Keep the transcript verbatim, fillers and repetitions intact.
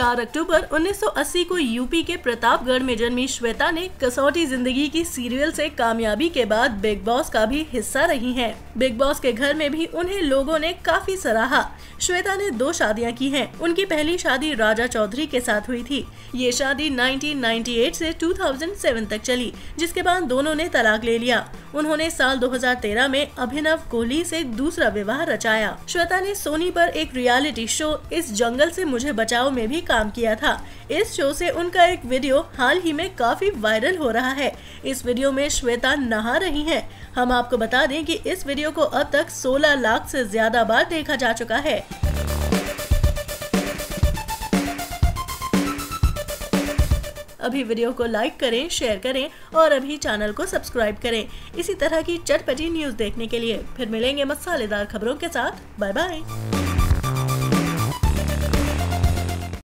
चार अक्टूबर उन्नीस सौ अस्सी को यूपी के प्रतापगढ़ में जन्मी श्वेता ने कसौटी जिंदगी की सीरियल से कामयाबी के बाद बिग बॉस का भी हिस्सा रही हैं। बिग बॉस के घर में भी उन्हें लोगों ने काफी सराहा। श्वेता ने दो शादियां की हैं। उनकी पहली शादी राजा चौधरी के साथ हुई थी। ये शादी उन्नीस सौ अट्ठानवे से दो हज़ार सात तक चली, जिसके बाद दोनों ने तलाक ले लिया। उन्होंने साल दो हज़ार तेरह में अभिनव कोहली से दूसरा विवाह रचाया। श्वेता ने सोनी पर एक रियलिटी शो इस जंगल से मुझे बचाओ में भी काम किया था। इस शो से उनका एक वीडियो हाल ही में काफी वायरल हो रहा है। इस वीडियो में श्वेता नहा रही हैं। हम आपको बता दें कि इस वीडियो को अब तक सोलह लाख से ज्यादा बार देखा जा चुका है। अभी वीडियो को लाइक करें, शेयर करें और अभी चैनल को सब्सक्राइब करें इसी तरह की चटपटी न्यूज देखने के लिए। फिर मिलेंगे मसालेदार खबरों के साथ। Bye bye.